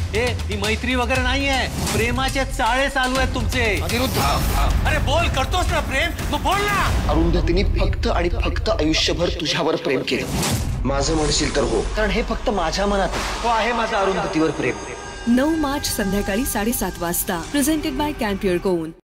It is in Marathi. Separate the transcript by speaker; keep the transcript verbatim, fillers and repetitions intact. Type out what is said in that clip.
Speaker 1: हे ही मैत्री वगैरे नाहीये, प्रेमाचे चाळे चालू आहेत तुमचे.
Speaker 2: अनिरुद्ध,
Speaker 1: अरे बोल, करतोस ना प्रेम, मग बोल ना.
Speaker 2: अरुंधतीने फक्त आणि फक्त आयुष्यभर तुझ्यावर प्रेम केलं. माझं म्हणशील तर हो, कारण हे फक्त माझ्या मनात आहे. तो आहे माझं अरुंधतीवर प्रेम.
Speaker 3: नऊ मार्च संध्याकाळी साडेसात वाजता. प्रेझेंटेड बाय कॅम्पियर कोन.